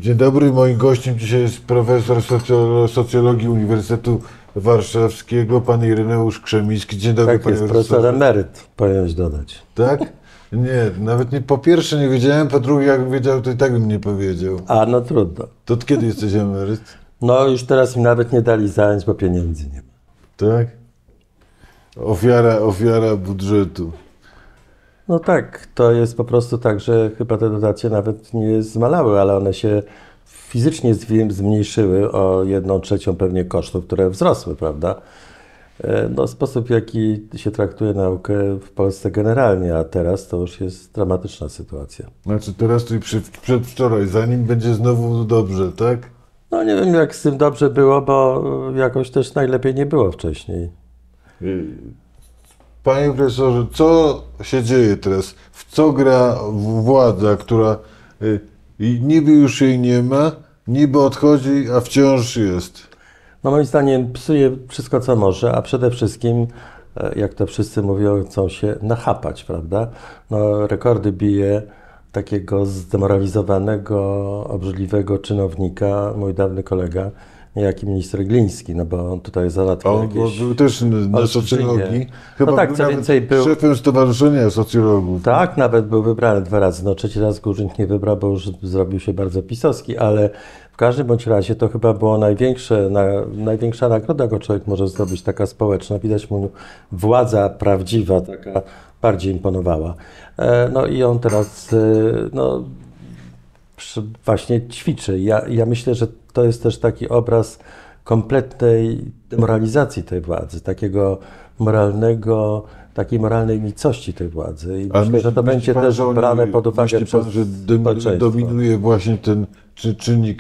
Dzień dobry, moim gościem dzisiaj jest profesor socjologii Uniwersytetu Warszawskiego, pan Ireneusz Krzemiński. Dzień dobry, tak panie jest, profesorze. profesor emeryt, powinieneś dodać. Tak? Nie, nawet nie, po pierwsze nie wiedziałem, po drugie jakbym wiedział, to i tak bym nie powiedział. A, no trudno. To od kiedy jesteś emeryt? No już teraz mi nawet nie dali zająć, bo pieniędzy nie ma. Tak? Ofiara budżetu. No tak, to jest po prostu tak, że chyba te dotacje nawet nie zmalały, ale one się fizycznie zmniejszyły o 1/3 pewnie kosztów, które wzrosły, prawda? No, sposób, w jaki się traktuje naukę w Polsce generalnie, a teraz to już jest dramatyczna sytuacja. Znaczy teraz tu i przedwczoraj, zanim będzie znowu dobrze, tak? No nie wiem, jak z tym dobrze było, bo jakoś też najlepiej nie było wcześniej. Panie profesorze, co się dzieje teraz? W co gra władza, która niby już jej nie ma, niby odchodzi, a wciąż jest? No moim zdaniem psuje wszystko, co może, a przede wszystkim, jak to wszyscy mówią, chcą się nachapać, prawda? No, rekordy bije takiego zdemoralizowanego, obrzydliwego czynownika, mój dawny kolega, niejaki minister Gliński, no bo on tutaj załatwiał jakieś... był też na socjologii. Chyba no tak, był co więcej był... szefem Stowarzyszenia Socjologów. Tak, nawet był wybrany 2 razy. No 3. raz go urząd nie wybrał, bo już zrobił się bardzo pisowski, ale w każdym bądź razie to chyba było największa nagroda, jaką człowiek może zdobyć, taka społeczna. Widać mu władza prawdziwa, taka bardziej imponowała. No i on teraz no, właśnie ćwiczy. Ja myślę, że to jest też taki obraz kompletnej demoralizacji tej władzy, takiej moralnej nicości tej władzy. I myślę, że to będzie pan, też brane pod uwagę przez pan, że społeczeństwo. dominuje właśnie ten czynnik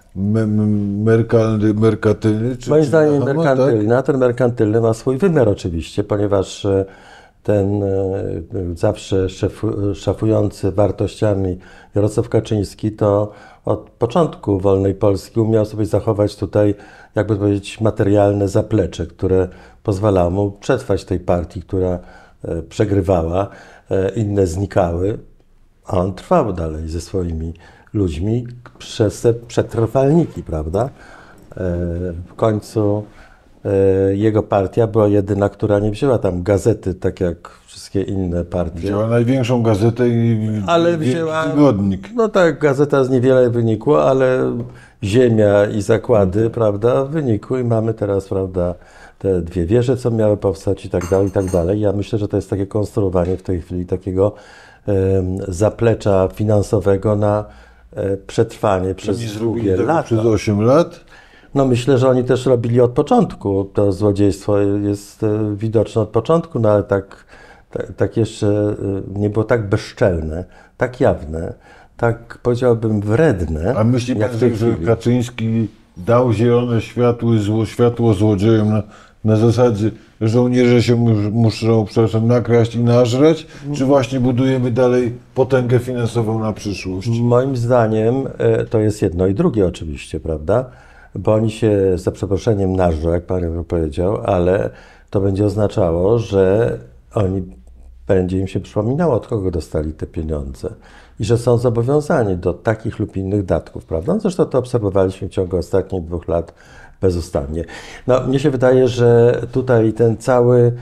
merkantylny? Moim zdaniem tak? merkantylny, a ten merkantylny ma swój wymiar oczywiście, ponieważ ten zawsze szafujący wartościami Jarosław Kaczyński to od początku wolnej Polski umiał sobie zachować tutaj, jakby powiedzieć, materialne zaplecze, które pozwalało mu przetrwać tej partii, która przegrywała, inne znikały, a on trwał dalej ze swoimi ludźmi przez te przetrwalniki, prawda? W końcu jego partia była jedyna, która nie wzięła tam gazety, tak jak wszystkie inne partie. Wzięła największą gazetę i wzięła tygodnik. No tak, gazeta z niewiele wynikło, ale ziemia i zakłady, prawda, wynikły i mamy teraz, prawda, te 2 wieże, co miały powstać i tak dalej, i tak dalej. Ja myślę, że to jest takie konstruowanie w tej chwili takiego zaplecza finansowego na przetrwanie przez długie lata. Przez 8 lat? No myślę, że oni też robili od początku. To złodziejstwo jest widoczne od początku, no ale tak jeszcze nie było tak bezczelne, tak jawne, tak powiedziałbym wredne. A myśli pan, że Kaczyński dał zielone światło złodziejom na zasadzie żołnierze się muszą, przepraszam, nakraść i nażreć, czy właśnie budujemy dalej potęgę finansową na przyszłość? Moim zdaniem to jest jedno i drugie oczywiście, prawda? Bo oni się za przeproszeniem nażrą, jak pan powiedział, ale to będzie oznaczało, że będzie im się przypominało, od kogo dostali te pieniądze i że są zobowiązani do takich lub innych datków, prawda? Zresztą to obserwowaliśmy w ciągu ostatnich 2 lat bezustannie. No, mnie się wydaje, że tutaj ten cały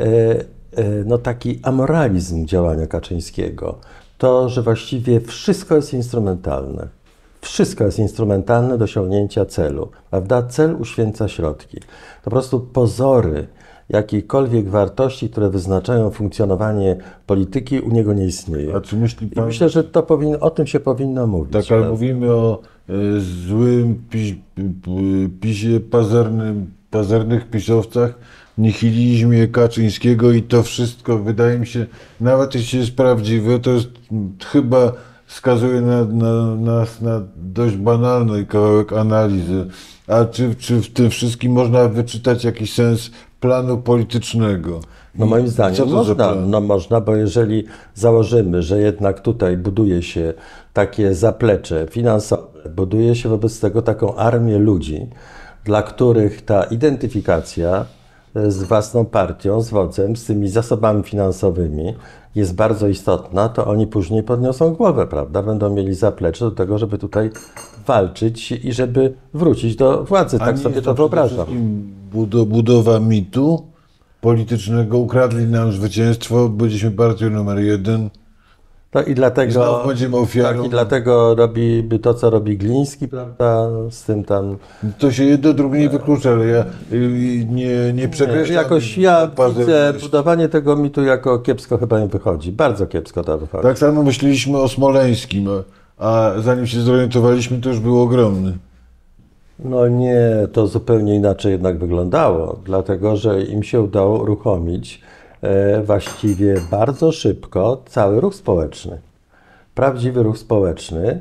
no, taki amoralizm działania Kaczyńskiego, to, że właściwie wszystko jest instrumentalne. Wszystko jest instrumentalne do osiągnięcia celu, prawda? Cel uświęca środki. To po prostu pozory jakiejkolwiek wartości, które wyznaczają funkcjonowanie polityki, u niego nie istnieje. A czy myśli pan... I myślę, że o tym się powinno mówić. Tak, ale mówimy o złym PiS-ie, pazernych pisowcach, nihilizmie Kaczyńskiego i to wszystko, wydaje mi się, nawet jeśli jest prawdziwe, to jest chyba wskazuje nas na dość banalny kawałek analizy. A czy w tym wszystkim można wyczytać jakiś sens planu politycznego? No moim zdaniem można, bo jeżeli założymy, że jednak tutaj buduje się takie zaplecze finansowe, buduje się wobec tego taką armię ludzi, dla których ta identyfikacja z własną partią, z wodzem, z tymi zasobami finansowymi jest bardzo istotna, to oni później podniosą głowę, prawda? Będą mieli zaplecze do tego, żeby tutaj walczyć i żeby wrócić do władzy. Tak sobie to wyobrażam. Budowa mitu politycznego, ukradli nam zwycięstwo, byliśmy partią numer 1. No i dlatego, Znowu będziemy ofiarą. tak, i dlatego robi to, co robi Gliński, prawda, z tym tam... To się jedno drugie nie wyklucza, ale ja nie przekreślam. Jakoś ja widzę pazerności. budowanie tego mitu jako kiepsko chyba im wychodzi. Bardzo kiepsko to wychodzi. Tak samo myśleliśmy o Smoleńskim, a zanim się zorientowaliśmy, to już był ogromny. No nie, to zupełnie inaczej jednak wyglądało, dlatego że im się udało uruchomić właściwie bardzo szybko cały ruch społeczny. Prawdziwy ruch społeczny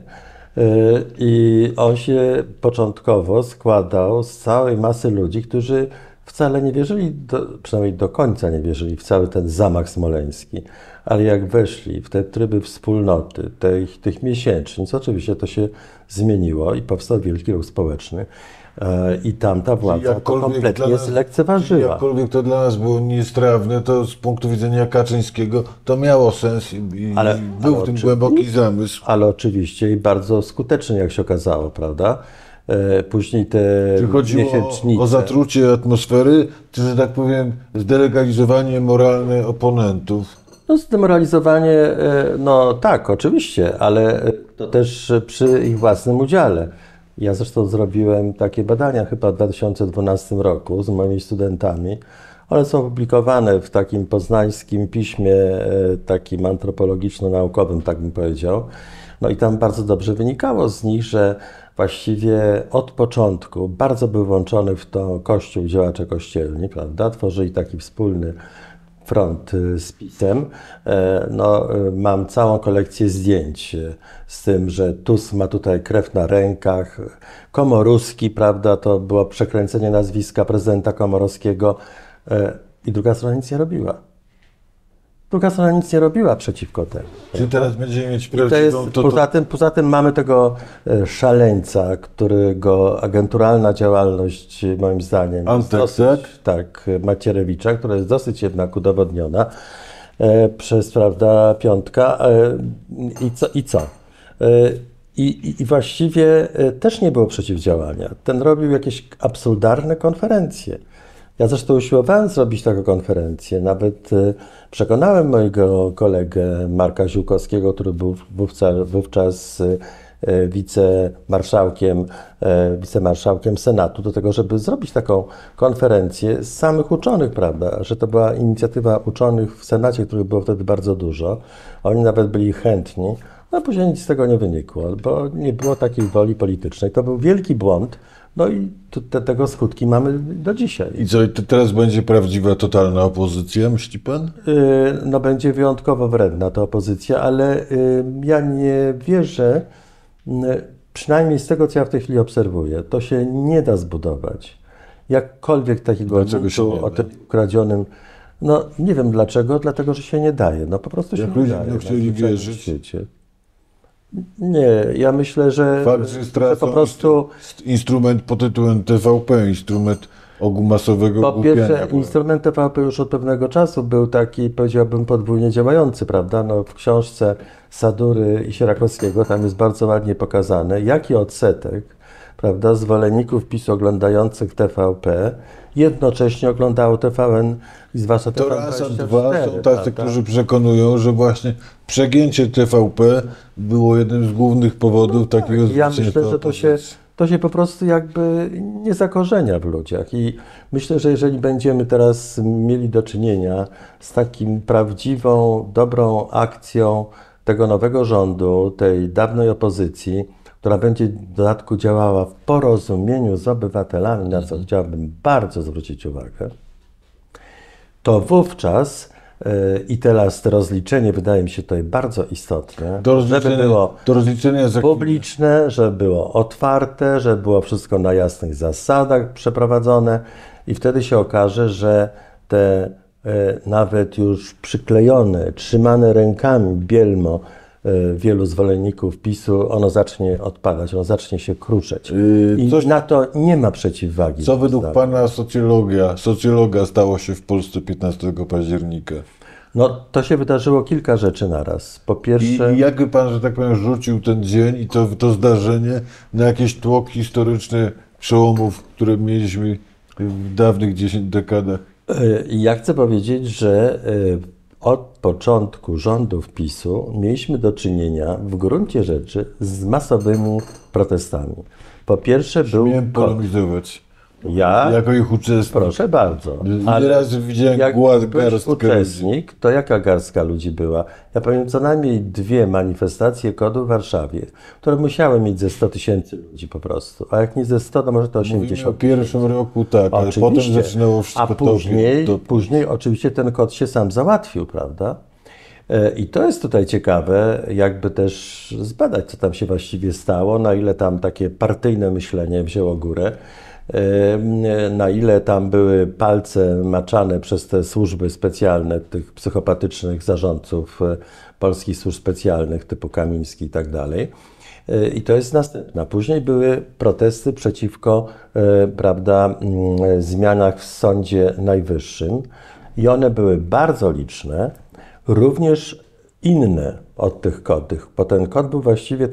i on się początkowo składał z całej masy ludzi, którzy wcale nie wierzyli, przynajmniej do końca nie wierzyli w cały ten zamach smoleński. Ale jak weszli w te tryby wspólnoty, tych miesięcznic, oczywiście to się zmieniło i powstał wielki ruch społeczny. I tamta władza to kompletnie zlekceważyła. Jakkolwiek to dla nas było niestrawne, to z punktu widzenia Kaczyńskiego to miało sens i był w tym głęboki zamysł. Ale oczywiście i bardzo skuteczny, jak się okazało, prawda? Później te Czy chodziło miesięcznice... o zatrucie atmosfery, czy, że tak powiem, zdelegalizowanie moralne oponentów? No zdemoralizowanie, no tak, oczywiście, ale to też przy ich własnym udziale. Ja zresztą zrobiłem takie badania chyba w 2012 roku z moimi studentami. One są publikowane w takim poznańskim piśmie, takim antropologiczno-naukowym, tak bym powiedział. No i tam bardzo dobrze wynikało z nich, że właściwie od początku bardzo był włączony w to Kościół, działacze kościelni, prawda? Tworzyli taki wspólny front z PiS-em. No, mam całą kolekcję zdjęć z tym, że Tusk ma tutaj krew na rękach. Komorowski, prawda, to było przekręcenie nazwiska prezydenta Komorowskiego i druga strona nic nie robiła. Druga strona nic nie robiła przeciwko temu. Czy teraz będziemy mieć To jest, poza tym mamy tego szaleńca, którego agenturalna działalność, moim zdaniem, Antek, jest dosyć, tak, Macierewicza, która jest dosyć jednak udowodniona przez, prawda, Piątka. I co? I właściwie też nie było przeciwdziałania. Ten robił jakieś absurdalne konferencje. Ja zresztą usiłowałem zrobić taką konferencję. Nawet przekonałem mojego kolegę Marka Ziółkowskiego, który był wówczas wicemarszałkiem Senatu, do tego, żeby zrobić taką konferencję z samych uczonych, prawda? Że to była inicjatywa uczonych w Senacie, których było wtedy bardzo dużo. Oni nawet byli chętni, a później nic z tego nie wynikło, bo nie było takiej woli politycznej. To był wielki błąd. No i tego skutki mamy do dzisiaj. I co, teraz będzie prawdziwa, totalna opozycja, myśli pan? No będzie wyjątkowo wredna ta opozycja, ale ja nie wierzę, przynajmniej z tego, co ja w tej chwili obserwuję, to się nie da zbudować. Jakkolwiek takiego mitu o tym ukradzionym, no nie wiem dlaczego, dlatego, że się nie daje. No po prostu się nie daje. Jak chcieli wierzyć. Świecie. Nie, ja myślę, że, Fakt, że po prostu... Instrument pod tytułem TVP, instrument masowego Po ogłupiania. pierwsze, instrument TVP już od pewnego czasu był taki, powiedziałbym, podwójnie działający, prawda? No, w książce Sadury i Sierakowskiego tam jest bardzo ładnie pokazane, jaki odsetek, prawda, zwolenników PiS oglądających TVP jednocześnie oglądało TVN i zwłaszcza To TVN raz, a 24, dwa są tacy, prawda? którzy przekonują, że właśnie przegięcie TVP było jednym z głównych powodów takiego Ja zwycięstwa myślę, że opozycji. to się po prostu jakby nie zakorzenia w ludziach i myślę, że jeżeli będziemy teraz mieli do czynienia z takim prawdziwą, dobrą akcją tego nowego rządu, tej dawnej opozycji, która będzie w dodatku działała w porozumieniu z obywatelami, na co chciałbym bardzo zwrócić uwagę, to wówczas i teraz to rozliczenie wydaje mi się tutaj bardzo istotne, żeby było do rozliczenia za publiczne, żeby było otwarte, żeby było wszystko na jasnych zasadach przeprowadzone i wtedy się okaże, że te nawet już przyklejone, trzymane rękami bielmo wielu zwolenników PiS-u, ono zacznie odpadać, ono zacznie się kruszeć. I Coś- na to nie ma przeciwwagi. Co według Tak. pana socjologa stało się w Polsce 15 października? No to się wydarzyło kilka rzeczy naraz. Po pierwsze... I jakby pan, że tak powiem, rzucił ten dzień i to zdarzenie na jakieś tło historyczne przełomów, które mieliśmy w dawnych 10 dekadach? Ja chcę powiedzieć, że od początku rządów PiS-u mieliśmy do czynienia w gruncie rzeczy z masowymi protestami. Po pierwsze był Miałem polemizować. ja, Jako ich uczestnik. proszę bardzo, Wiele razy widziałem jak głaz byłeś garstkę uczestnik, to jaka garstka ludzi była? Ja pamiętam co najmniej 2 manifestacje KOD-u w Warszawie, które musiały mieć ze 100 000 ludzi po prostu, a jak nie ze 100, to może to Mówimy o 80 pierwszym roku, tak, ale potem Oczywiście. zaczynało wszystko A później, topić. później oczywiście ten kod się sam załatwił, prawda? I to jest tutaj ciekawe, jakby też zbadać, co tam się właściwie stało, na ile tam takie partyjne myślenie wzięło górę, na ile tam były palce maczane przez te służby specjalne, tych psychopatycznych zarządców polskich służb specjalnych typu Kamiński i tak dalej. I to jest następna. Później były protesty przeciwko, prawda, zmianach w Sądzie Najwyższym i one były bardzo liczne, również inne od tych kodów, bo ten kod był właściwie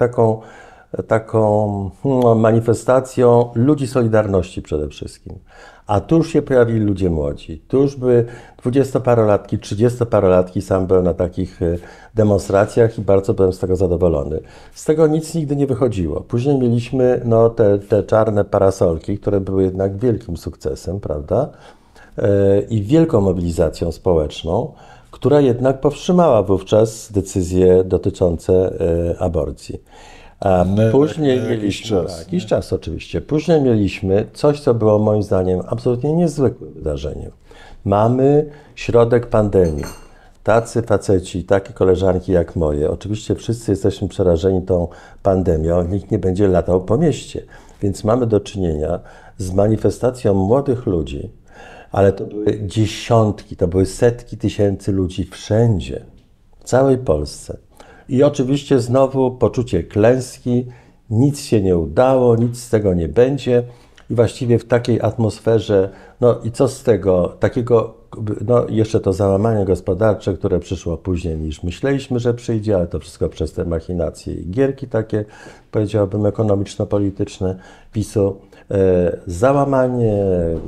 taką manifestacją ludzi Solidarności przede wszystkim. A tu już się pojawili ludzie młodzi. Tu już były 20-parolatki, 30-parolatki, sam byłem na takich demonstracjach i bardzo byłem z tego zadowolony. Z tego nic nigdy nie wychodziło. Później mieliśmy no, te czarne parasolki, które były jednak wielkim sukcesem, prawda? I wielką mobilizacją społeczną, która jednak powstrzymała wówczas decyzje dotyczące aborcji. A później mieliśmy, jakiś czas oczywiście, później mieliśmy coś, co było moim zdaniem absolutnie niezwykłym wydarzeniem. Mamy środek pandemii. Tacy faceci, takie koleżanki jak moje, oczywiście wszyscy jesteśmy przerażeni tą pandemią, nikt nie będzie latał po mieście, więc mamy do czynienia z manifestacją młodych ludzi, ale to były dziesiątki, to były setki tysięcy ludzi wszędzie, w całej Polsce. I oczywiście znowu poczucie klęski, nic się nie udało, nic z tego nie będzie i właściwie w takiej atmosferze, no i co z tego, takiego, no jeszcze to załamanie gospodarcze, które przyszło później niż myśleliśmy, że przyjdzie, ale to wszystko przez te machinacje i gierki takie, powiedziałbym, ekonomiczno-polityczne PiS-u, załamanie,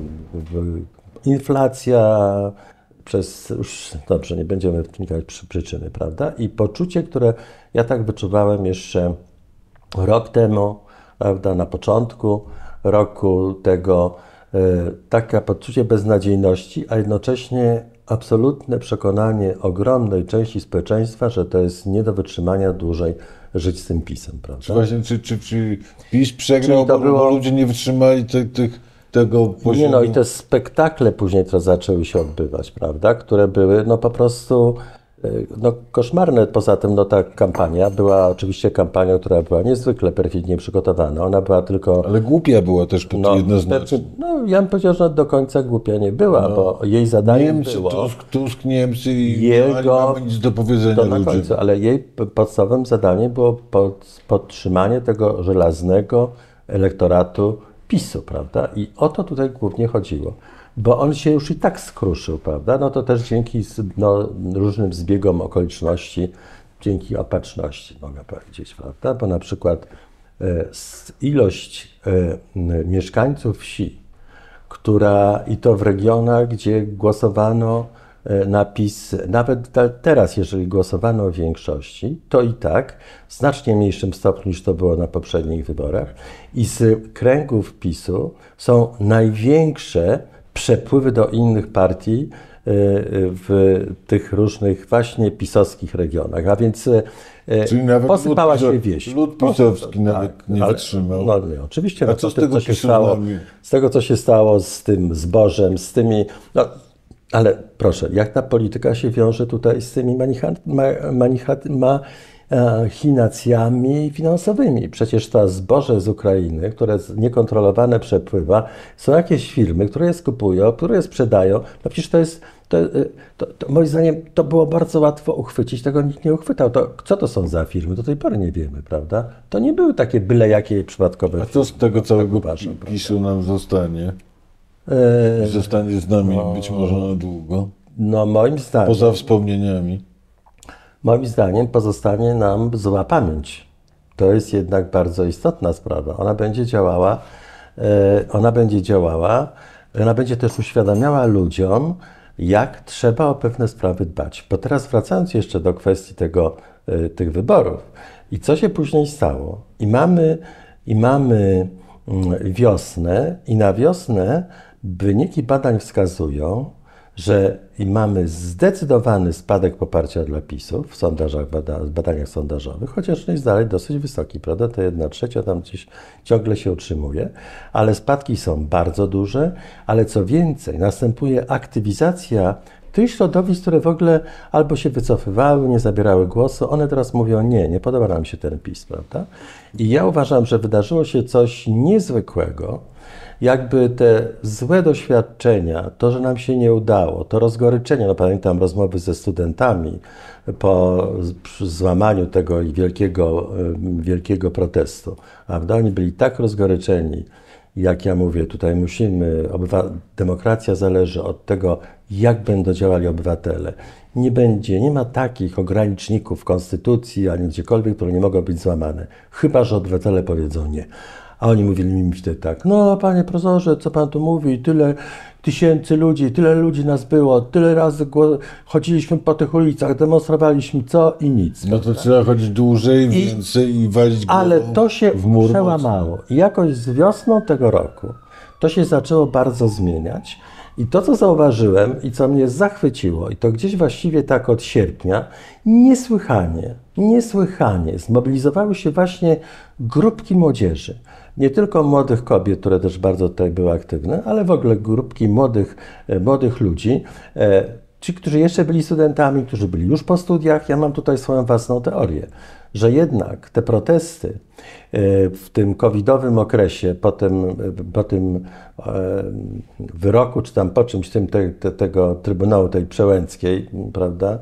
inflacja, już dobrze, nie będziemy wnikać przy przyczyny, prawda? I poczucie, które ja tak wyczuwałem jeszcze rok temu, prawda, na początku roku tego, takie poczucie beznadziejności, a jednocześnie absolutne przekonanie ogromnej części społeczeństwa, że to jest nie do wytrzymania dłużej żyć z tym PiS-em, prawda? Właśnie, czy PiS przegrał, bo ludzie nie wytrzymali tego poziomu? Nie, no i te spektakle później to zaczęły się odbywać, prawda, które były no po prostu no, koszmarne. Poza tym no, ta kampania była oczywiście kampanią, która była niezwykle perfidnie przygotowana. Ona była tylko... Ale głupia była też jednoznacznie. No, ja bym powiedział, że do końca głupia nie była, bo jej zadaniem Niemcy, było... Tusk, Niemcy i nie mamy nic do powiedzenia to na ludziom. końcu, ale jej podstawowym zadaniem było podtrzymanie tego żelaznego elektoratu PiS-u, prawda? I o to tutaj głównie chodziło, bo on się już i tak skruszył, prawda? No to też dzięki różnym zbiegom okoliczności, dzięki opatrzności, mogę powiedzieć, prawda? Bo na przykład ilość mieszkańców wsi, i to w regionach, gdzie głosowano na PiS, nawet teraz, jeżeli głosowano w większości, to i tak w znacznie mniejszym stopniu niż to było na poprzednich wyborach i z kręgów PiS-u są największe przepływy do innych partii w tych różnych właśnie pisowskich regionach, a więc czyli nawet posypała się wieś. Lud pisowski nawet nie wytrzymał. No nie, oczywiście. A co z tego z tego, co się stało z tym zbożem, z tymi... No, ale proszę, jak ta polityka się wiąże tutaj z tymi machinacjami finansowymi? Przecież to zboże z Ukrainy, które niekontrolowane przepływa, są jakieś firmy, które je skupują, które je sprzedają. No przecież moim zdaniem to było bardzo łatwo uchwycić, tego nikt nie uchwytał. Co to są za firmy? Do tej pory nie wiemy, prawda? To nie były takie byle jakie przypadkowe A co z tego całego uważam, PiS-u nam zostanie? Zostanie z nami być może na długo. No Poza wspomnieniami. moim zdaniem pozostanie nam zła pamięć. To jest jednak bardzo istotna sprawa. Ona będzie działała, ona będzie też uświadamiała ludziom, jak trzeba o pewne sprawy dbać. Bo teraz wracając jeszcze do kwestii tych wyborów i co się później stało. I mamy wiosnę i na wiosnę wyniki badań wskazują, że mamy zdecydowany spadek poparcia dla PiS-u w sondażach, badaniach sondażowych, chociaż jest dalej dosyć wysoki, prawda? To 1/3 tam gdzieś ciągle się utrzymuje, ale spadki są bardzo duże, ale co więcej, następuje aktywizacja tych środowisk, które w ogóle albo się wycofywały, nie zabierały głosu, one teraz mówią nie podoba nam się ten PiS, prawda? I ja uważam, że wydarzyło się coś niezwykłego, jakby te złe doświadczenia, to, że nam się nie udało, to rozgoryczenie, no pamiętam rozmowy ze studentami po złamaniu tego wielkiego protestu, prawda? Oni byli tak rozgoryczeni, jak ja mówię, tutaj demokracja zależy od tego, jak będą działali obywatele. Nie ma takich ograniczników w konstytucji, ani gdziekolwiek, które nie mogą być złamane, chyba że obywatele powiedzą nie. A oni mówili mi wtedy tak, no panie profesorze, co pan tu mówi, tyle tysięcy ludzi, tyle ludzi nas było, tyle razy chodziliśmy po tych ulicach, demonstrowaliśmy co i nic. No to trzeba chodzić dłużej, więcej i walić głową ale to się w mur przełamało. I jakoś z wiosną tego roku to się zaczęło bardzo zmieniać. I to, co zauważyłem i co mnie zachwyciło, i to gdzieś właściwie tak od sierpnia, niesłychanie zmobilizowały się właśnie grupki młodzieży. Nie tylko młodych kobiet, które też bardzo tutaj były aktywne, ale w ogóle grupki młodych ludzi. Ci, którzy jeszcze byli studentami, którzy byli już po studiach, ja mam tutaj swoją własną teorię, że jednak te protesty w tym covidowym okresie, po tym wyroku, czy tam po czymś tego Trybunału, tej Przełęckiej, prawda,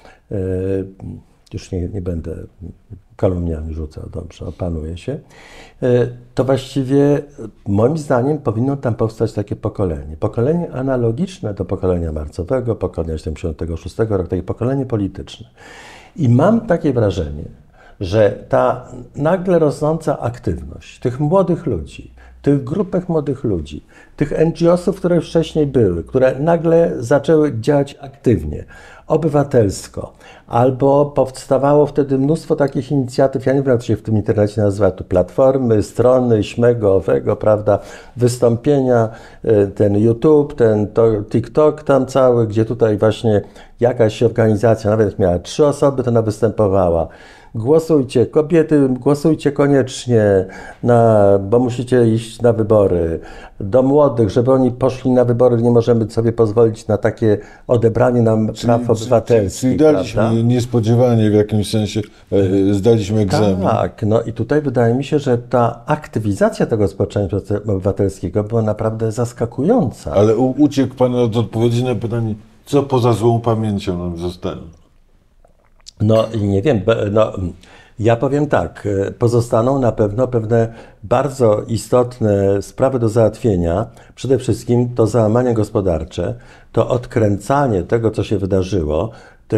już nie będę kalumniami rzucał, dobrze, opanuję się, to właściwie moim zdaniem powinno tam powstać takie pokolenie. Pokolenie analogiczne do pokolenia marcowego, pokolenia 76 roku, takie pokolenie polityczne. I mam takie wrażenie, że ta nagle rosnąca aktywność tych młodych ludzi, tych grupek młodych ludzi, tych NGO-sów, które wcześniej były, które nagle zaczęły działać aktywnie, obywatelsko, albo powstawało wtedy mnóstwo takich inicjatyw, ja nie wiem, jak to się w tym internecie nazywa, tu platformy, strony, śmego, owego, prawda, wystąpienia, ten YouTube, TikTok tam cały, gdzie tutaj właśnie jakaś organizacja, nawet miała 3 osoby, to ona występowała. Głosujcie, kobiety, głosujcie koniecznie, bo musicie iść na wybory. Do młodych, żeby oni poszli na wybory, nie możemy sobie pozwolić na takie odebranie nam praw obywatelskich. Czyli daliśmy niespodziewanie w jakimś sensie, zdaliśmy egzamin. Tak, no i tutaj wydaje mi się, że ta aktywizacja tego społeczeństwa obywatelskiego była naprawdę zaskakująca. Ale uciekł pan od odpowiedzi na pytanie, co poza złą pamięcią nam zostanie? No i nie wiem, ja powiem tak, pozostaną na pewno pewne bardzo istotne sprawy do załatwienia. Przede wszystkim to załamanie gospodarcze, to odkręcanie tego, co się wydarzyło,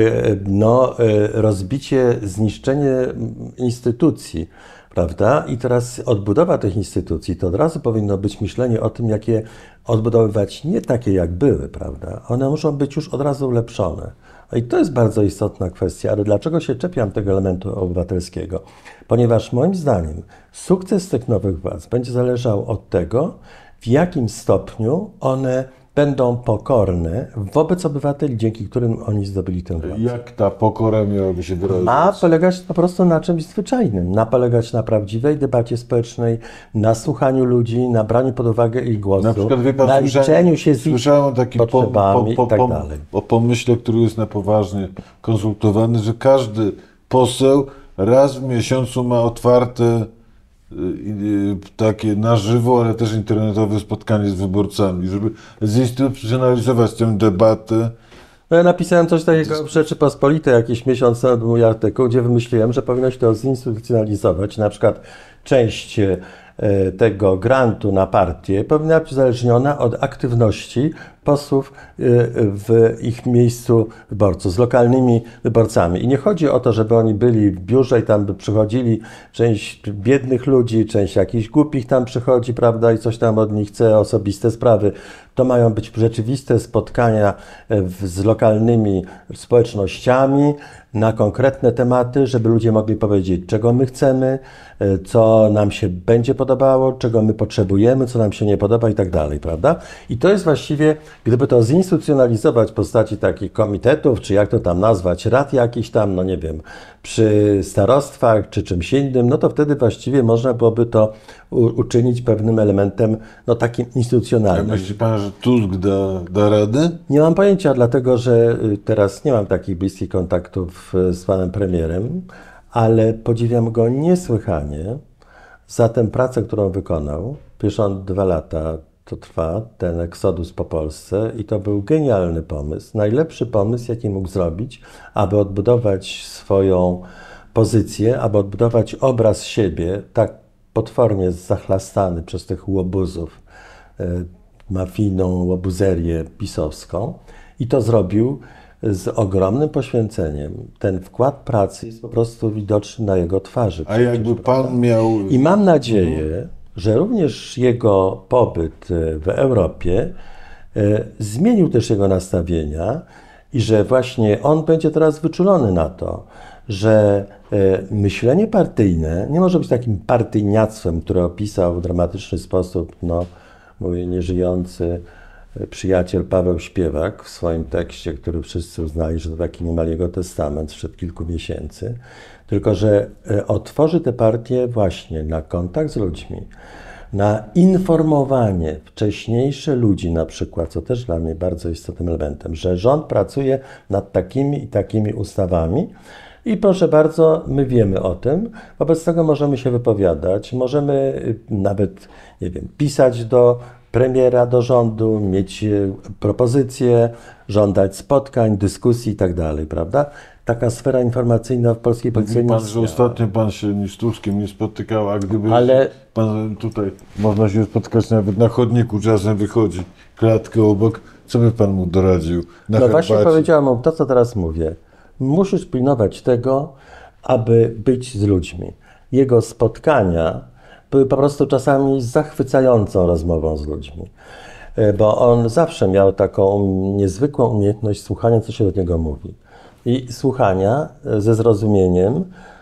rozbicie, zniszczenie instytucji, prawda? I teraz odbudowa tych instytucji, to od razu powinno być myślenie o tym, jak je odbudowywać, nie takie jak były, prawda? One muszą być już od razu ulepszone. I to jest bardzo istotna kwestia, ale dlaczego się czepiam tego elementu obywatelskiego? Ponieważ moim zdaniem sukces tych nowych władz będzie zależał od tego, w jakim stopniu one będą pokorne wobec obywateli, dzięki którym oni zdobyli tę władzę. Jak ta pokora miałaby się wyrazić? Ma polegać po prostu na czymś zwyczajnym, ma polegać na prawdziwej debacie społecznej, na słuchaniu ludzi, na braniu pod uwagę ich głosu, Na przykład, wie pan, na liczeniu się z ich słyszałem taki potrzebami i tak dalej. o pomyśle, który jest na poważnie konsultowany, że każdy poseł raz w miesiącu ma otwarte takie na żywo, ale też internetowe spotkanie z wyborcami, żeby zinstytucjonalizować tę debatę No ja napisałem coś takiego w Rzeczypospolitej jakiś miesiąc temu, był mój artykuł, gdzie wymyśliłem, że powinno się to zinstytucjonalizować. Na przykład część tego grantu na partię powinna być uzależniona od aktywności posłów w ich miejscu wyborców, z lokalnymi wyborcami. I nie chodzi o to, żeby oni byli w biurze i tam by przychodzili, część biednych ludzi, część jakichś głupich tam przychodzi, prawda, i coś tam od nich chce, osobiste sprawy. To mają być rzeczywiste spotkania z lokalnymi społecznościami na konkretne tematy, żeby ludzie mogli powiedzieć, czego my chcemy, co nam się będzie podobało, czego my potrzebujemy, co nam się nie podoba i tak dalej, prawda? I to jest właściwie, gdyby to zinstytucjonalizować w postaci takich komitetów, czy jak to tam nazwać, rad jakichś tam, no nie wiem, przy starostwach, czy czymś innym, no to wtedy właściwie można byłoby to uczynić pewnym elementem, no takim instytucjonalnym. Myśli pan, że Tusk da radę? Nie mam pojęcia, dlatego że teraz nie mam takich bliskich kontaktów z panem premierem, ale podziwiam go niesłychanie za tę pracę, którą wykonał. Przecież on 2 lata to trwa, ten eksodus po Polsce, i to był genialny pomysł, najlepszy pomysł, jaki mógł zrobić, aby odbudować swoją pozycję, aby odbudować obraz siebie, tak potwornie zachlastany przez tych łobuzów, mafijną łobuzerię pisowską, i to zrobił z ogromnym poświęceniem. Ten wkład pracy jest po prostu widoczny na jego twarzy. A jakby pan miał... I mam nadzieję, że również jego pobyt w Europie zmienił też jego nastawienia i że właśnie on będzie teraz wyczulony na to, że myślenie partyjne nie może być takim partyjniactwem, które opisał w dramatyczny sposób mój nieżyjący przyjaciel Paweł Śpiewak w swoim tekście, który wszyscy uznali, że to taki niemal jego testament sprzed kilku miesięcy, tylko że otworzy tę partię właśnie na kontakt z ludźmi, na informowanie wcześniejsze ludzi na przykład, co też dla mnie bardzo istotnym elementem, że rząd pracuje nad takimi i takimi ustawami i proszę bardzo, my wiemy o tym, wobec tego możemy się wypowiadać, możemy nawet, nie wiem, pisać do premiera, do rządu, mieć propozycje, żądać spotkań, dyskusji i tak dalej, prawda? Taka sfera informacyjna w polskiej polityce nie Pan, istniała. że ostatnio pan się z Tuskiem nie spotykał, a gdyby Ale- pan tutaj można się spotkać nawet na chodniku, czasem wychodzi klatkę obok, co by pan mu doradził? Na No właśnie herbacie? powiedziałam mu to, co teraz mówię. Musisz pilnować tego, aby być z ludźmi. Jego spotkania były po prostu czasami zachwycającą rozmową z ludźmi. Bo on zawsze miał taką niezwykłą umiejętność słuchania, co się do niego mówi. I słuchania ze zrozumieniem,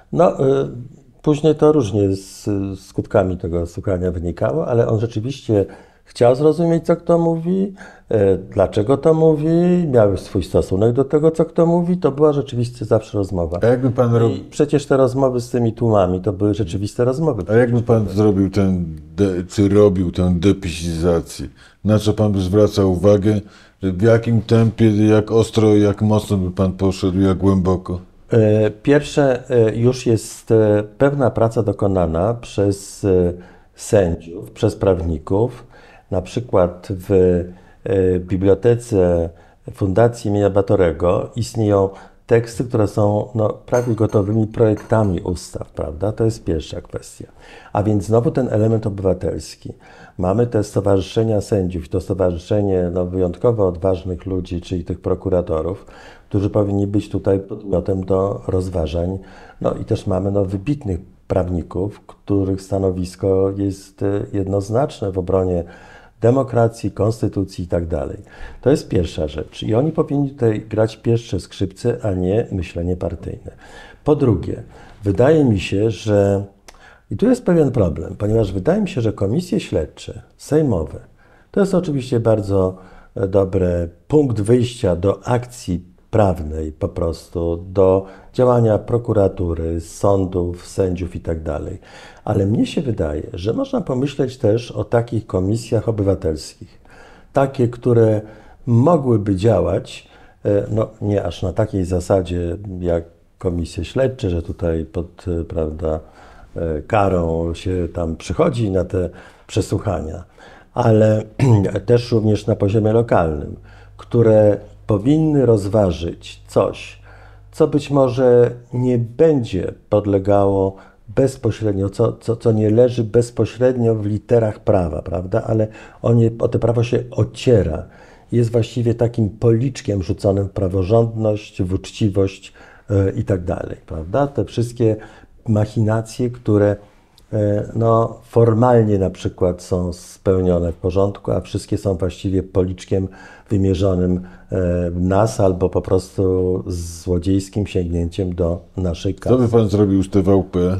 później to różnie z skutkami tego słuchania wynikało, ale on rzeczywiście chciał zrozumieć, co kto mówi, dlaczego to mówi, miał swój stosunek do tego, co kto mówi, to była rzeczywiście zawsze rozmowa. A jakby pan robił... I przecież te rozmowy z tymi tłumami to były rzeczywiste rozmowy. A jakby pan zrobił czy robił tę depisizację? Na co pan by zwracał uwagę? W jakim tempie, jak ostro, jak mocno by pan poszedł, jak głęboko? Pierwsze, już jest pewna praca dokonana przez sędziów, przez prawników. Na przykład w bibliotece Fundacji imienia Batorego istnieją teksty, które są prawie gotowymi projektami ustaw, prawda? To jest pierwsza kwestia. A więc znowu ten element obywatelski. Mamy te stowarzyszenia sędziów, to stowarzyszenie wyjątkowo odważnych ludzi, czyli tych prokuratorów, którzy powinni być tutaj podmiotem do rozważań. I też mamy wybitnych prawników, których stanowisko jest jednoznaczne w obronie demokracji, konstytucji i tak dalej. To jest pierwsza rzecz. I oni powinni tutaj grać pierwsze skrzypce, a nie myślenie partyjne. Po drugie, wydaje mi się, że i tu jest pewien problem, ponieważ wydaje mi się, że komisje śledcze, sejmowe, to jest oczywiście bardzo dobry punkt wyjścia do akcji prawnej po prostu, do działania prokuratury, sądów, sędziów i tak dalej. Ale mnie się wydaje, że można pomyśleć też o takich komisjach obywatelskich. Takie, które mogłyby działać, nie aż na takiej zasadzie jak komisje śledcze, że tutaj pod, karą się tam przychodzi na te przesłuchania, ale też również na poziomie lokalnym, które powinny rozważyć coś, co być może nie będzie podlegało bezpośrednio, co nie leży bezpośrednio w literach prawa, prawda? Ale o to prawo się ociera. Jest właściwie takim policzkiem rzuconym w praworządność, w uczciwość i tak dalej, prawda? Te wszystkie machinacje, które no, formalnie na przykład są spełnione w porządku, a wszystkie są właściwie policzkiem wymierzonym w nas albo po prostu złodziejskim sięgnięciem do naszej kasy. Co by pan zrobił z TVP?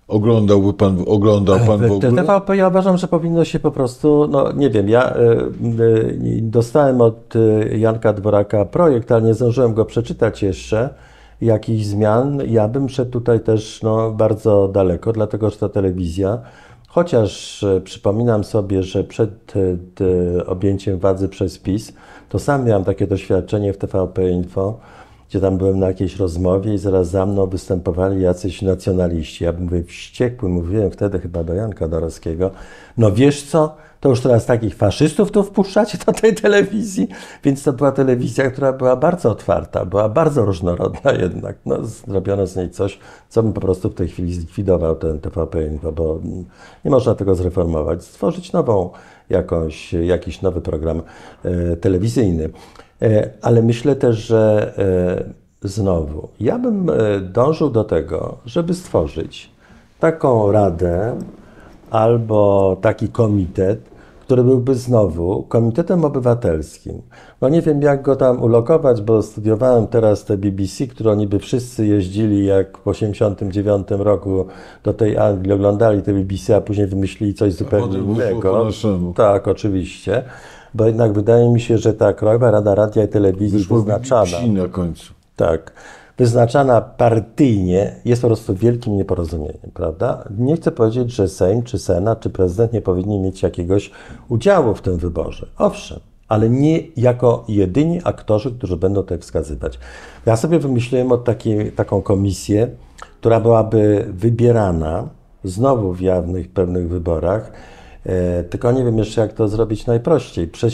Oglądał pan w ogóle? TVP ja uważam, że powinno się po prostu, no nie wiem, ja dostałem od Janka Dworaka projekt, ale nie zdążyłem go przeczytać jeszcze, jakichś zmian. Ja bym szedł tutaj też no, bardzo daleko, dlatego że ta telewizja, chociaż przypominam sobie, że przed objęciem władzy przez PiS, to sam miałem takie doświadczenie w TVP Info, gdzie tam byłem na jakiejś rozmowie i zaraz za mną występowali jacyś nacjonaliści. Ja bym wściekły, mówiłem wtedy chyba do Janka Dorowskiego, no wiesz co, to już teraz takich faszystów tu wpuszczacie do tej telewizji, więc to była telewizja, która była bardzo otwarta, była bardzo różnorodna jednak. No, zrobiono z niej coś, co bym po prostu w tej chwili zlikwidował ten TVP Info, bo nie można tego zreformować, stworzyć nową jakiś nowy program telewizyjny. Ale myślę też, że znowu, ja bym dążył do tego, żeby stworzyć taką radę albo taki komitet, który byłby znowu komitetem obywatelskim. No nie wiem, jak go tam ulokować, bo studiowałem teraz te BBC, które oni by wszyscy jeździli jak w 1989 roku do tej Anglii, oglądali te BBC, a później wymyślili coś zupełnie innego. Tak, oczywiście. Bo jednak wydaje mi się, że ta Krajowa Rada Radia i Telewizji wyznaczana, na końcu. tak, wyznaczana partyjnie jest po prostu wielkim nieporozumieniem, prawda? Nie chcę powiedzieć, że Sejm, czy Senat, czy prezydent nie powinni mieć jakiegoś udziału w tym wyborze. Owszem, ale nie jako jedyni aktorzy, którzy będą tutaj wskazywać. Ja sobie wymyśliłem taką komisję, która byłaby wybierana znowu w jawnych pewnych wyborach, tylko nie wiem jeszcze, jak to zrobić najprościej. Przez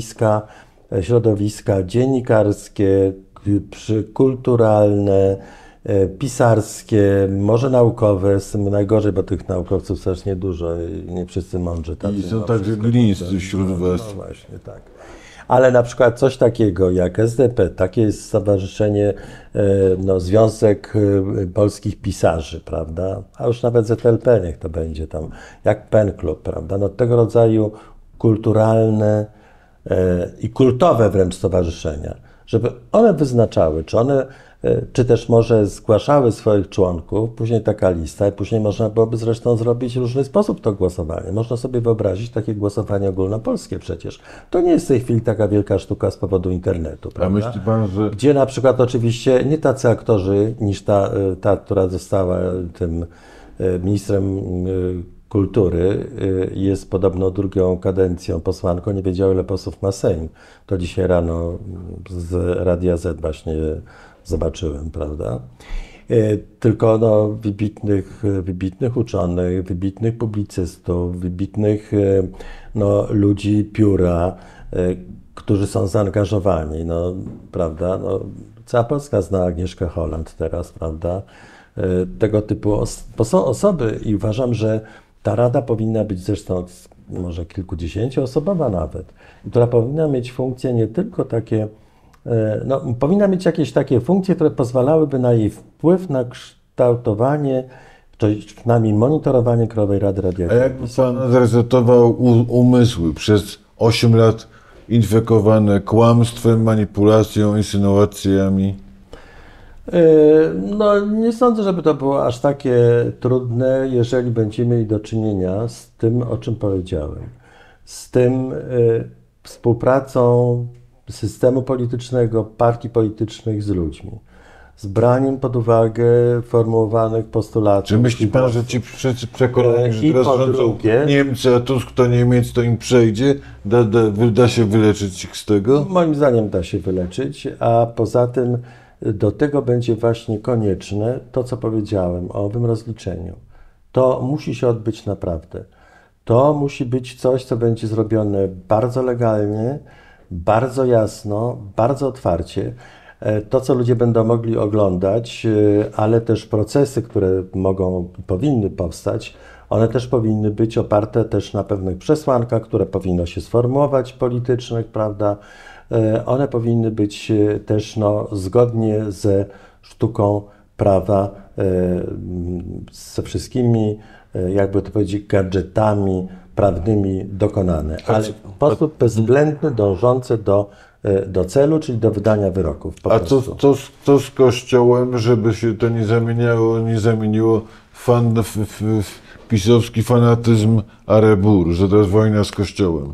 środowiska dziennikarskie, kulturalne, pisarskie, może naukowe, z tym najgorzej, bo tych naukowców strasznie dużo i nie wszyscy mądrzy. I są także glińscy wśród was. No właśnie, tak. Ale na przykład coś takiego jak SDP, takie jest stowarzyszenie, no, Związek Polskich Pisarzy, prawda? A już nawet ZLP niech to będzie tam, jak Pen Club, prawda? No, tego rodzaju kulturalne i kultowe wręcz stowarzyszenia, żeby one wyznaczały, czy też może zgłaszały swoich członków, później taka lista i później można byłoby zresztą zrobić w różny sposób to głosowanie. Można sobie wyobrazić takie głosowanie ogólnopolskie przecież. To nie jest w tej chwili taka wielka sztuka z powodu internetu, prawda? A myśli pan, że... Gdzie na przykład oczywiście nie tacy aktorzy niż ta która została tym ministrem kultury, jest podobno drugą kadencją posłanką, nie wiedział, ile posłów ma Sejm. To dzisiaj rano z Radia Z właśnie zobaczyłem, prawda? Tylko no, wybitnych uczonych, wybitnych publicystów, wybitnych no, ludzi pióra, którzy są zaangażowani, no, prawda? No, cała Polska zna Agnieszkę Holland teraz, prawda? Tego typu są osoby i uważam, że ta rada powinna być zresztą może kilkudziesięcioosobowa nawet, która powinna mieć funkcje nie tylko takie, no, powinna mieć jakieś takie funkcje, które pozwalałyby na jej wpływ na kształtowanie, czy przynajmniej monitorowanie Krajowej Rady Radiofonii. A jakby pan zresetował umysły przez 8 lat infekowane kłamstwem, manipulacją, insynuacjami? No, nie sądzę, żeby to było aż takie trudne, jeżeli będziemy mieli do czynienia z tym, o czym powiedziałem. Z tym współpracą systemu politycznego, partii politycznych z ludźmi. Z braniem pod uwagę formułowanych postulatów. Czy myśli pan, że ci wszyscy przekonani, że teraz rządzą Niemcy, a Tusk to Niemiec, to im przejdzie? Da się wyleczyć ich z tego? Moim zdaniem da się wyleczyć, a poza tym do tego będzie właśnie konieczne to, co powiedziałem o owym rozliczeniu. To musi się odbyć naprawdę. To musi być coś, co będzie zrobione bardzo legalnie, bardzo jasno, bardzo otwarcie. To, co ludzie będą mogli oglądać, ale też procesy, które mogą, powinny powstać, one też powinny być oparte też na pewnych przesłankach, które powinno się sformułować politycznych, prawda? One powinny być też zgodnie ze sztuką prawa, ze wszystkimi, jakby to powiedzieć, gadżetami prawnymi dokonane, ale w sposób bezwzględny, dążący do celu, czyli do wydania wyroków. A co z Kościołem, żeby się to nie zamieniło w pisowski fanatyzm Arebur, że to jest wojna z Kościołem?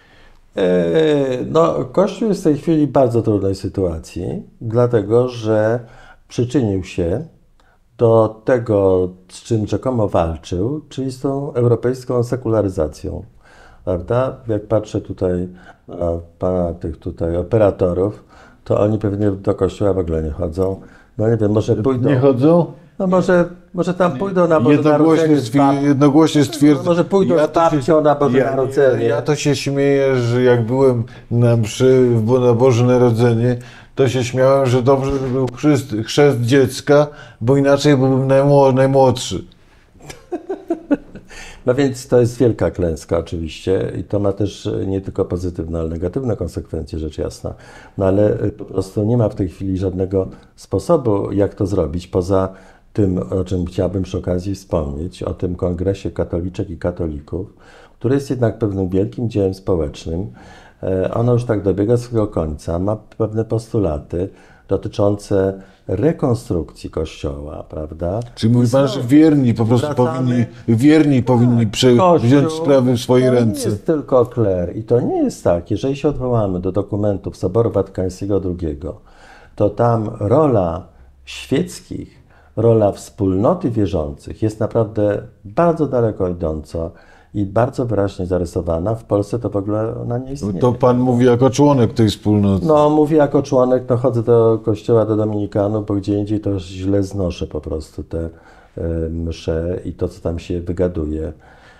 Kościół jest w tej chwili w bardzo trudnej sytuacji, dlatego że przyczynił się do tego, z czym rzekomo walczył, czyli z tą europejską sekularyzacją. Prawda? Jak patrzę tutaj na pana tych tutaj operatorów, to oni pewnie do kościoła w ogóle nie chodzą. No nie wiem, może pójdą. Nie chodzą? No może tam pójdą na Boże Narodzenie. Jednogłośnie stwierdzą. Może pójdą z babcią na Boże Narodzenie. Ja to się śmieję, że jak byłem na mszy na Boże Narodzenie, to się śmiałem, że dobrze, że był chrzest dziecka, bo inaczej byłbym najmłodszy. No więc to jest wielka klęska oczywiście i to ma też nie tylko pozytywne, ale negatywne konsekwencje, rzecz jasna. No ale po prostu nie ma w tej chwili żadnego sposobu, jak to zrobić, poza tym, o czym chciałbym przy okazji wspomnieć, o tym Kongresie Katoliczek i Katolików, który jest jednak pewnym wielkim dziełem społecznym. Ono już tak dobiega swojego końca, ma pewne postulaty dotyczące rekonstrukcji Kościoła, prawda? Czy mówi pan, że wierni po prostu powinni wziąć sprawy w swoje ręce? To nie jest tylko kler i to nie jest tak, jeżeli się odwołamy do dokumentów Soboru Watykańskiego II, to tam rola świeckich, rola wspólnoty wierzących jest naprawdę bardzo daleko idąca i bardzo wyraźnie zarysowana. W Polsce to w ogóle ona nie istnieje. To pan mówi jako członek tej wspólnoty. No, mówię jako członek, chodzę do kościoła, do dominikanów, bo gdzie indziej to źle znoszę po prostu te msze i to, co tam się wygaduje.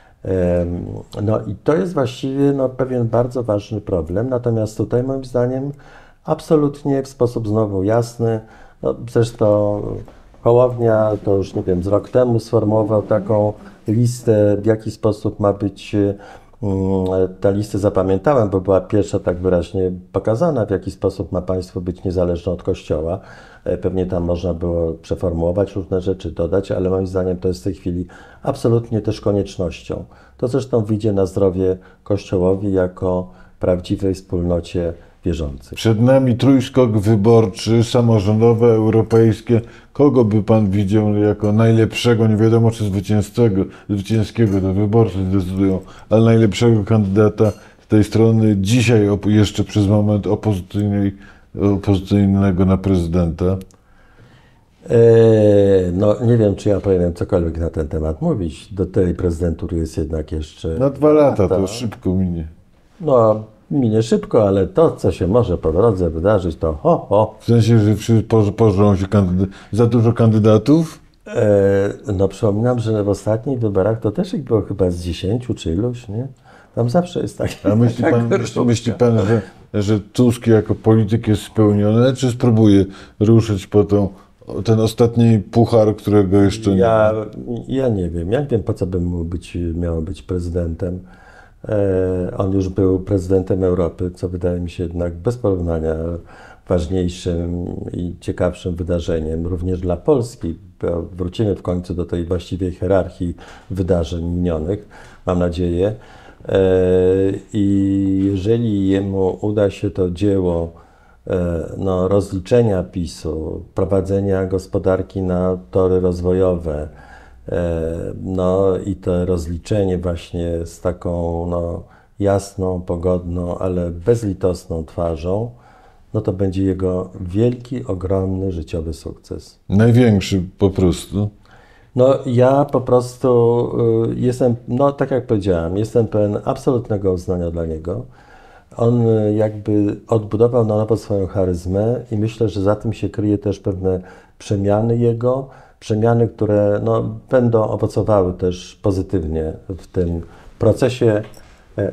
I to jest właściwie pewien bardzo ważny problem, natomiast tutaj moim zdaniem absolutnie w sposób znowu jasny, zresztą Hołownia to już nie wiem, z rok temu sformułował taką listę, w jaki sposób ma być, tę listę zapamiętałem, bo była pierwsza tak wyraźnie pokazana, w jaki sposób ma państwo być niezależne od Kościoła. Pewnie tam można było przeformułować różne rzeczy, dodać, ale moim zdaniem to jest w tej chwili absolutnie też koniecznością. To zresztą wyjdzie na zdrowie Kościołowi jako prawdziwej wspólnocie wierzących. Przed nami trójskok wyborczy, samorządowe, europejskie. Kogo by pan widział jako najlepszego, nie wiadomo czy zwycięskiego, to wyborcy zdecydują, ale najlepszego kandydata z tej strony dzisiaj jeszcze przez moment opozycyjnego na prezydenta? Nie wiem, czy ja powinienem cokolwiek na ten temat mówić. Do tej prezydentury jest jednak jeszcze... Na 2 lata, to szybko minie. Minie szybko, ale to, co się może po drodze wydarzyć, to W sensie, że pożrą się za dużo kandydatów? Przypominam, że w ostatnich wyborach to też ich było chyba z 10 czy iluś, nie? Tam zawsze jest tak. A myśli pan, że Tusk jako polityk jest spełniony, czy spróbuje ruszyć po ten ostatni puchar, którego jeszcze nie ma? Ja nie wiem. Ja nie wiem, po co bym miał być prezydentem. On już był prezydentem Europy, co wydaje mi się jednak bez porównania ważniejszym i ciekawszym wydarzeniem, również dla Polski. Wrócimy w końcu do tej właściwej hierarchii wydarzeń minionych, mam nadzieję. I jeżeli jemu uda się to dzieło rozliczenia PiS-u, prowadzenia gospodarki na tory rozwojowe, i to rozliczenie właśnie z taką jasną, pogodną, ale bezlitosną twarzą, to będzie jego wielki, ogromny życiowy sukces. Największy po prostu. Ja po prostu jestem, tak jak powiedziałem, jestem pełen absolutnego uznania dla niego. On jakby odbudował na nowo swoją charyzmę i myślę, że za tym się kryje też pewne przemiany, które będą owocowały też pozytywnie w tym procesie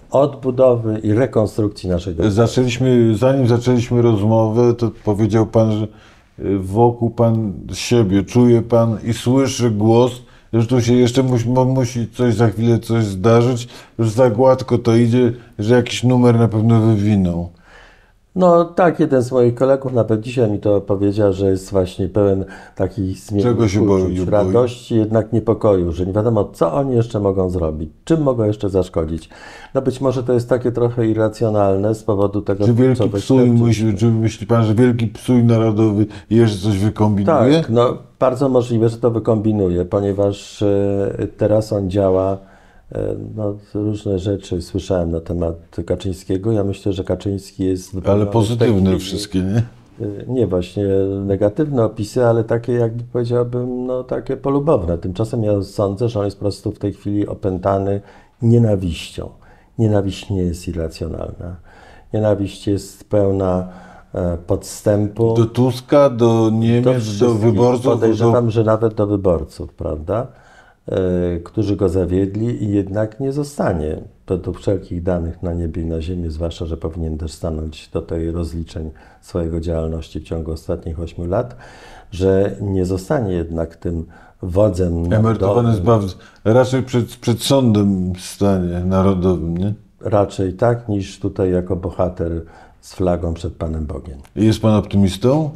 odbudowy i rekonstrukcji naszej demokracji. Zanim zaczęliśmy rozmowę, to powiedział pan, że wokół pan siebie czuje pan i słyszy głos, że tu się jeszcze musi coś za chwilę coś zdarzyć, że za gładko to idzie, że jakiś numer na pewno wywiną. No tak, jeden z moich kolegów nawet dzisiaj mi to powiedział, że jest właśnie pełen takich Czego się zmiennych boi? uczuć, radości, jednak niepokoju, że nie wiadomo, co oni jeszcze mogą zrobić, czym mogą jeszcze zaszkodzić. No być może to jest takie trochę irracjonalne z powodu tego, Czy wielki co psuj myśli pan, że wielki psuj narodowy jeszcze coś wykombinuje? Tak, no bardzo możliwe, że to wykombinuje, ponieważ teraz on działa, no różne rzeczy słyszałem na temat Kaczyńskiego. Ja myślę, że Kaczyński jest... Ale w tej pozytywne chwili- wszystkie, nie? Nie, właśnie negatywne opisy, ale takie, jakby powiedziałbym, no takie polubowne. Tymczasem ja sądzę, że on jest po prostu w tej chwili opętany nienawiścią. Nienawiść nie jest irracjonalna. Nienawiść jest pełna podstępu. Do Tuska, do Niemiec, do wszystkich. wyborców. Podejrzewam, że nawet do wyborców, prawda? Którzy go zawiedli i jednak nie zostanie według wszelkich danych na niebie i na ziemi, zwłaszcza, że powinien też stanąć do tej rozliczeń swojego działalności w ciągu ostatnich 8 lat, że nie zostanie jednak tym wodzem Emerytowany narodowym. raczej przed sądem stanie narodowym, nie? Raczej tak, niż tutaj jako bohater z flagą przed Panem Bogiem. Jest pan optymistą?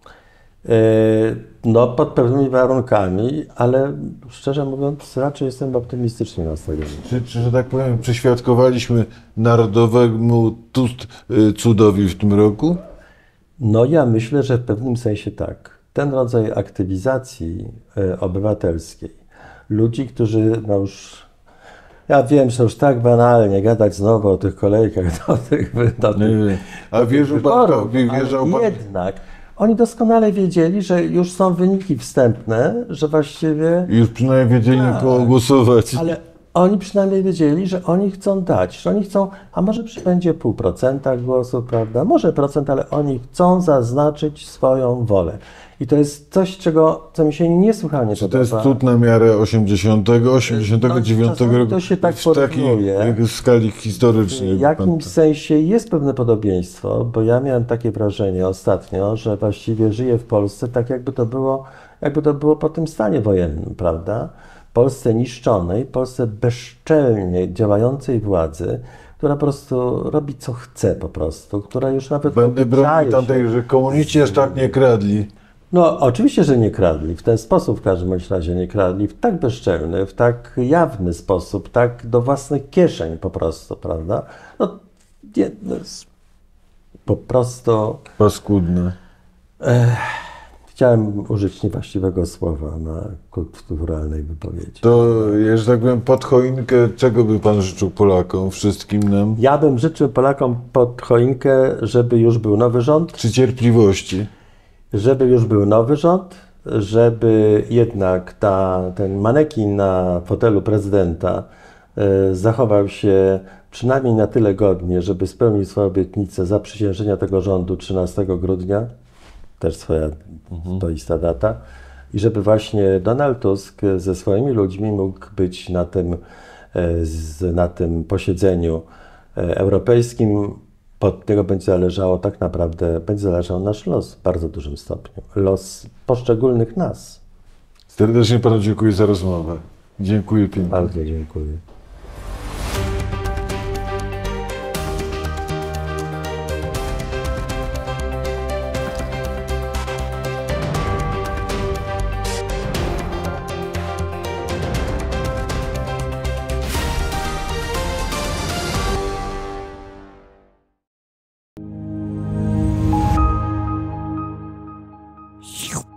No, pod pewnymi warunkami, ale szczerze mówiąc, raczej jestem optymistycznie nastawiony. Czy, że tak powiem, przeświadkowaliśmy narodowemu cudowi w tym roku? No, ja myślę, że w pewnym sensie tak. Ten rodzaj aktywizacji obywatelskiej, ludzi, którzy no już, ja wiem, że już tak banalnie gadać znowu o tych kolejkach do tych Nie. A wierzył pan, wyborów, wierzał ale pan, jednak oni doskonale wiedzieli, że już są wyniki wstępne, że właściwie... już przynajmniej wiedzieli, na kogo głosować. Ale oni przynajmniej wiedzieli, że oni chcą dać, że oni chcą, a może przybędzie 0,5% głosów, prawda? Może procent, ale oni chcą zaznaczyć swoją wolę. I to jest coś, co mi się niesłychanie To jest cud na miarę 89 czasami roku. to się tak w takiej porównuje. skali historycznej. W jakimś sensie jest pewne podobieństwo, bo ja miałem takie wrażenie ostatnio, że właściwie żyję w Polsce tak, jakby to było po tym stanie wojennym, prawda? Polsce niszczonej, Polsce bezczelnie działającej władzy, która po prostu robi co chce po prostu, która już nawet Będę bronił obliczaje się. tamtej, że komuniści aż tak nie kradli. No oczywiście, że nie kradli, w ten sposób w każdym bądź razie nie kradli, w tak bezczelny, w tak jawny sposób, tak do własnych kieszeń po prostu, prawda? No, to jest po prostu... Paskudne. Chciałem użyć niewłaściwego słowa na kulturalnej wypowiedzi. To, że tak powiem, pod choinkę, czego by pan życzył Polakom, wszystkim nam? Ja bym życzył Polakom pod choinkę, żeby już był nowy rząd, Czy cierpliwości? żeby jednak ten manekin na fotelu prezydenta zachował się przynajmniej na tyle godnie, żeby spełnić swoją obietnicę zaprzysiężenia tego rządu 13 grudnia, też swoja swoista data, i żeby właśnie Donald Tusk ze swoimi ludźmi mógł być na tym posiedzeniu europejskim. Od tego będzie zależało tak naprawdę, będzie zależał nasz los w bardzo dużym stopniu. Los poszczególnych nas. Serdecznie panu dziękuję za rozmowę. Dziękuję pięknie. Bardzo dziękuję. Shoo.